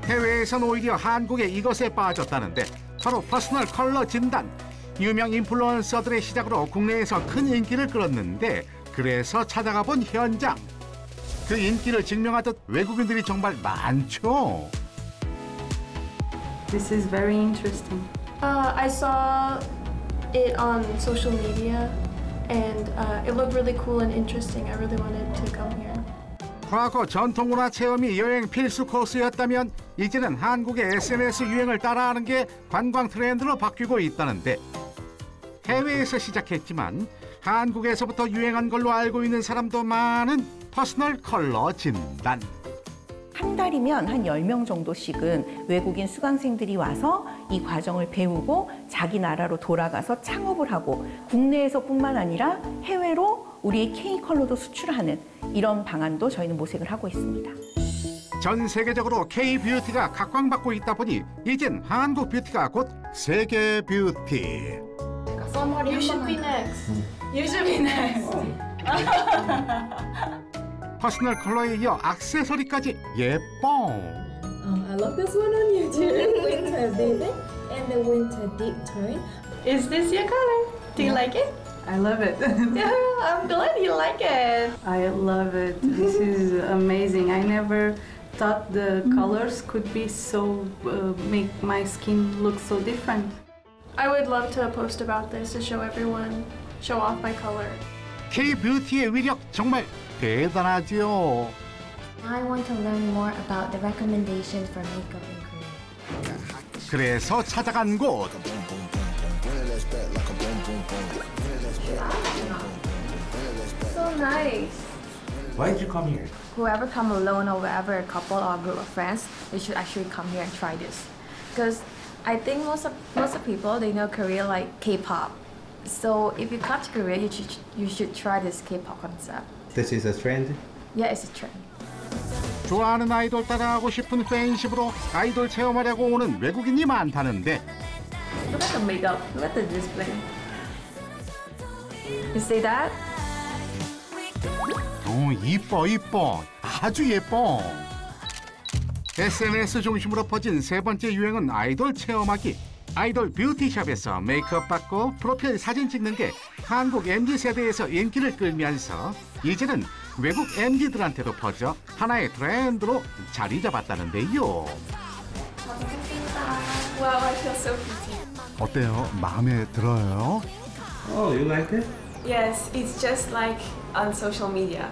해외에선 오히려 한국에 이것에 빠졌다는데 바로 퍼스널 컬러 진단. 유명 인플루언서들의 시작으로 국내에서 큰 인기를 끌었는데 그래서 찾아가 본 현장. 그 인기를 증명하듯 외국인들이 정말 많죠. This is very interesting. I saw it on social media and it looked really cool and interesting. I really wanted to come here. 과거 전통문화 체험이 여행 필수 코스였다면 이제는 한국의 SNS 유행을 따라하는 게 관광 트렌드로 바뀌고 있다는데 해외에서 시작했지만 한국에서부터 유행한 걸로 알고 있는 사람도 많은 퍼스널 컬러 진단. 한 달이면 한 10명 정도씩은 외국인 수강생들이 와서 이 과정을 배우고 자기 나라로 돌아가서 창업을 하고 국내에서뿐만 아니라 해외로 우리의 K-컬러도 수출하는 이런 방안도 저희는 모색을 하고 있습니다. 전 세계적으로 K-뷰티가 각광받고 있다 보니 이젠 한국 뷰티가 곧 세계 뷰티. You should be next. You should be next. 퍼스널 컬러에 이어 액세서리까지 예뻐. I love this one on you too. Winter vivid and the winter deep tone. Is this your color? Do you like it? I love it. Yeah, I'm glad you like it. I love it. This is amazing. I never thought the colors could be so make my skin look so different. I would love to post about this to show everyone, show off my color. K-뷰티의 위력 정말 대단하죠. I want to learn more about the recommendations for makeup in Korea. 그래서 찾아간 곳. So nice. Why did you come here? Whoever come alone or wherever a couple or a group of friends, they should actually come here and try this. Because I think most of people, they know Korea like K-pop. So if you come to Korea, you should try this K-pop concept. This is a trend? Yeah, it's a trend. 좋아하는 아이돌 따라하고 싶은 팬심으로 아이돌 체험하려고 오는 외국인이 많다는데 Look at the makeup. Look at the display. You see that? 이뻐. 아주 예뻐. SNS 중심으로 퍼진 세 번째 유행은 아이돌 체험하기. 아이돌 뷰티샵에서 메이크업 받고 프로필 사진 찍는 게 한국 MZ세대에서 인기를 끌면서 이제는 외국 MZ들한테도 퍼져 하나의 트렌드로 자리 잡았다는데요. Wow, I feel so pretty. 어때요? 마음에 들어요? Oh, you like it? Yes, it's just like on social media.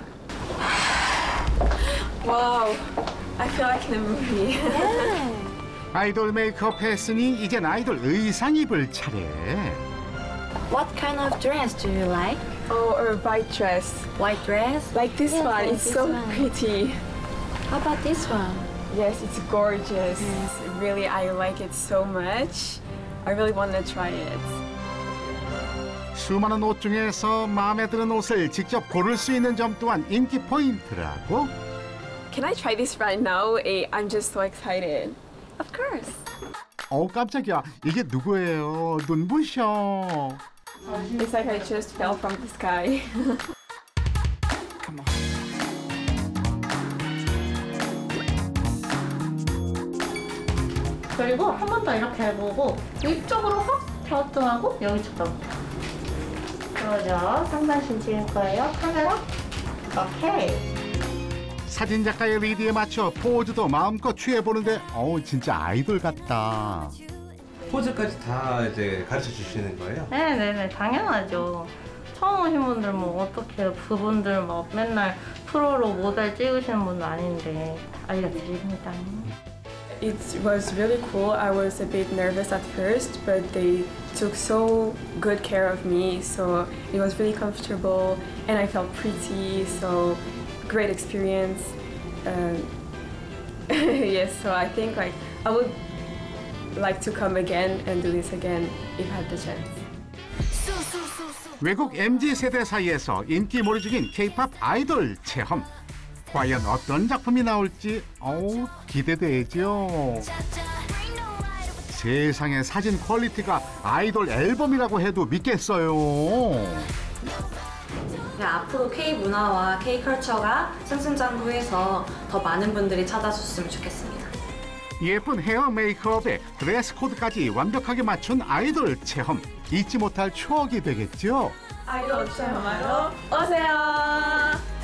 Wow, I feel like in a movie. 아이돌 메이크업 했으니 이젠 아이돌 의상 입을 차례. What kind of dress do you like? Oh, or white dress. White dress? Like this Yes, one, like it's this so one. pretty. How about this one? Yes, it's gorgeous. Really, I like it so much. I really want to try it. 수많은 옷 중에서 마음에 드는 옷을 직접 고를 수 있는 점 또한 인기 포인트라고. Can I try this right now? I'm just so excited. Of course. 깜짝이야. 이게 누구예요? 눈부셔. It's like I just fell from the sky. 그리고 한 번 더 이렇게 해보고 이쪽으로 확 결정하고 여기 쳐다보세요. 그러죠. 상반신 찍을 거예요. 카메라. 오케이. 사진작가의 리드에 맞춰 포즈도 마음껏 취해보는데 진짜 아이돌 같다. 포즈까지 다 이제 가르쳐 주시는 거예요? 네네네, 당연하죠. 처음 오신 분들 뭐 어떻게 그분들 뭐 맨날 프로로 모델 찍으시는 분도 아닌데 알려드립니다. It was really cool. I was a bit nervous at first, but they took so good care of me, so it was really comfortable and I felt pretty, so great experience. Yes, so I think like I would like to come again and do this again if I had the chance. 외국 MZ세대 사이에서 인기몰이 중인 K-팝 아이돌 체험. 과연 어떤 작품이 나올지 기대되죠. 세상에 사진 퀄리티가 아이돌 앨범이라고 해도 믿겠어요. 앞으로 K-문화와 K-컬처가 승승장구해서 더 많은 분들이 찾아줬으면 좋겠습니다. 예쁜 헤어 메이크업에 드레스 코드까지 완벽하게 맞춘 아이돌 체험. 잊지 못할 추억이 되겠죠? 아이돌 체험하러 오세요.